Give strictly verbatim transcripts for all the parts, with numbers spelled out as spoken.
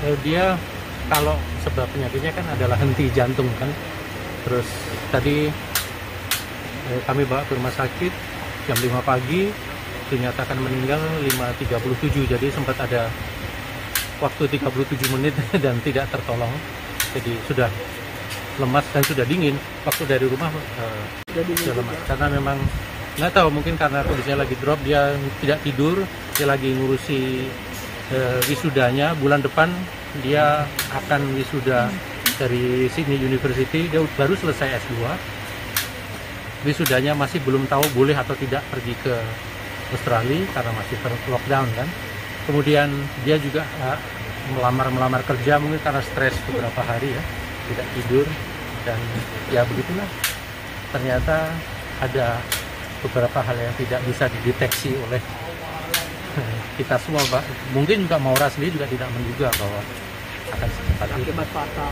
eh, dia kalau sebab penyakitnya kan adalah henti jantung kan. Terus tadi eh, kami bawa ke rumah sakit jam lima pagi, dinyatakan meninggal lima tiga puluh tujuh, jadi sempat ada waktu tiga puluh tujuh menit dan tidak tertolong. Jadi sudah lemas dan sudah dingin. Waktu dari rumah uh, sudah lemas karena memang nggak tahu, mungkin karena kondisinya lagi drop, dia tidak tidur, dia lagi ngurusi uh, wisudanya. Bulan depan dia akan wisuda dari Sydney University, dia baru selesai S dua. Wisudanya masih belum tahu boleh atau tidak pergi ke Australia karena masih lockdown kan. Kemudian dia juga uh, melamar-melamar kerja, mungkin karena stres beberapa hari ya, tidak tidur, dan ya begitulah. Ternyata ada beberapa hal yang tidak bisa dideteksi oleh kita semua, Pak. Mungkin juga Maura sendiri juga tidak menduga bahwa akan secepat itu. Akibat fatal.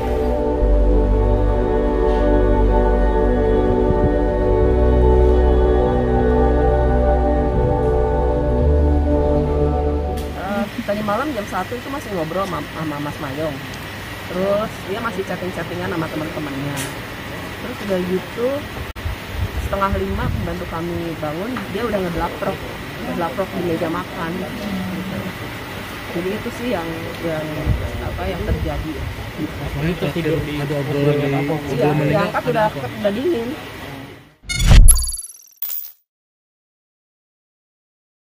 Tadi malam jam satu itu masih ngobrol sama, sama Mas Mayong. Terus dia masih chatting-chattingan sama teman-temannya. Terus udah gitu setengah lima pembantu kami bangun, dia udah ngedelaprok, ngedelaprok di meja makan. Gitu. Jadi itu sih yang yang apa yang terjadi. Itu tidur di ada obrolan apa? Iya, diangkat udah udah dingin.